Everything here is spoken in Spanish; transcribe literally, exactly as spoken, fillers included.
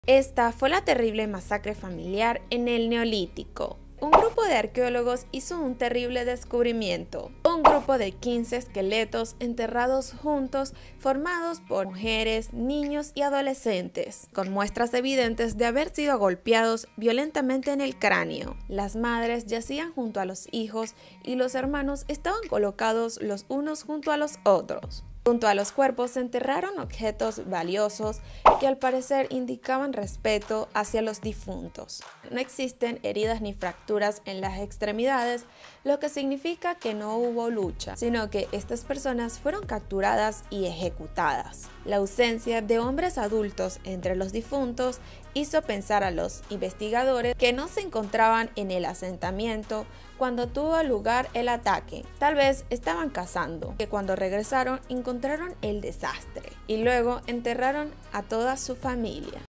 Esta fue la terrible masacre familiar en el Neolítico. Un grupo de arqueólogos hizo un terrible descubrimiento. Un grupo de quince esqueletos enterrados juntos, formados por mujeres, niños y adolescentes, con muestras evidentes de haber sido golpeados violentamente en el cráneo. Las madres yacían junto a los hijos y los hermanos estaban colocados los unos junto a los otros. Junto a los cuerpos se enterraron objetos valiosos que al parecer indicaban respeto hacia los difuntos. No existen heridas ni fracturas en las extremidades, lo que significa que no hubo lucha, sino que estas personas fueron capturadas y ejecutadas. La ausencia de hombres adultos entre los difuntos hizo pensar a los investigadores que no se encontraban en el asentamiento cuando tuvo lugar el ataque. Tal vez estaban cazando, que cuando regresaron encontraron el desastre y luego enterraron a toda su familia.